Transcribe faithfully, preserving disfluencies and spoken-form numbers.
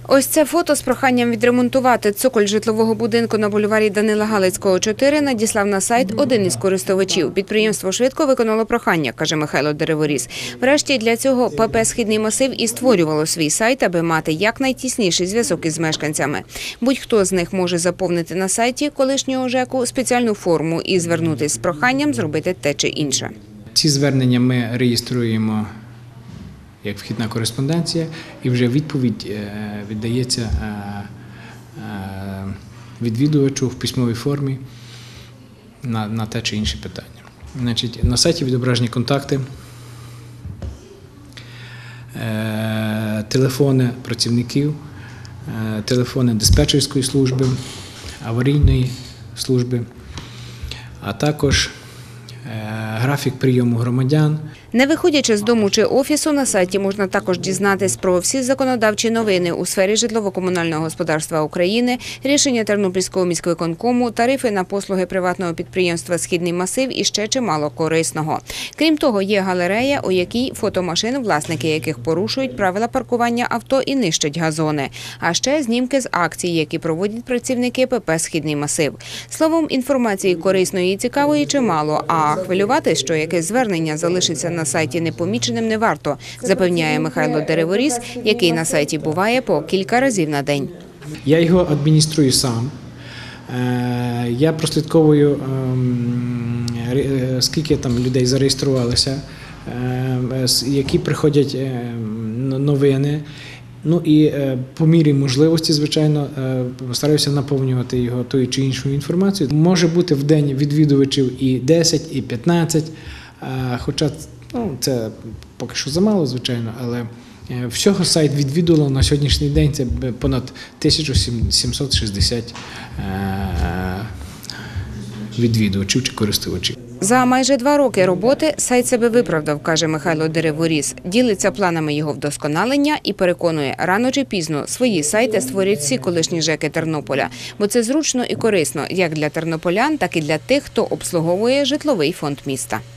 Ось це фото з проханням відремонтувати цоколь житлового будинку на бульварі Данила Галицького, чотири надіслав на сайт один із користувачів. Підприємство швидко виконало прохання, каже Михайло Дереворіс. Врешті для цього ПП «Східний масив» і створювало свій сайт, аби мати якнайтісніший зв'язок із мешканцями. Будь-хто з них може заповнити на сайті колишнього ЖЕКу спеціальну форму і звернутися з проханням зробити те чи інше. Ці звернення ми реєструємо як вхідна кореспонденція, і вже відповідь віддається відвідувачу в письмовій формі на, на те чи інше питання. Значить, на сайті відображені контакти, телефони працівників, телефони диспетчерської служби, аварійної служби, а також графік прийому громадян. Не виходячи з дому чи офісу, на сайті можна також дізнатись про всі законодавчі новини у сфері житлово-комунального господарства України, рішення Тернопільського міськвиконкому, тарифи на послуги приватного підприємства «Східний масив» і ще чимало корисного. Крім того, є галерея, у якій фото машин, власники яких порушують правила паркування авто і нищать газони. А ще знімки з акцій, які проводять працівники ПП «Східний масив». Словом, інформації корисної і цікавої чимало, а хвилюватись, що якесь звернення залишиться на сайті непоміченим, не варто, запевняє Михайло Дереворіс, який на сайті буває по кілька разів на день. Я його адмініструю сам. Я прослідковую, скільки там людей зареєструвалося, які приходять новини. Ну і по мірі можливості, звичайно, стараюся наповнювати його тою чи іншою інформацією. Може бути в день відвідувачів і десять, і п'ятнадцять, хоча ну, це поки що замало, звичайно, але всього сайт відвідувало на сьогоднішній день це понад тисяча сімсот шістдесят відвідувачів чи користувачів. За майже два роки роботи сайт себе виправдав, каже Михайло Дереворіс. Ділиться планами його вдосконалення і переконує, рано чи пізно свої сайти створять всі колишні ЖЕКи Тернополя. Бо це зручно і корисно як для тернополян, так і для тих, хто обслуговує житловий фонд міста.